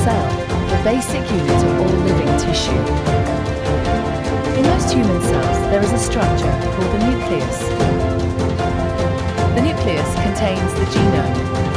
cell, the basic unit of all living tissue. In most human cells, there is a structure called the nucleus. The nucleus contains the genome,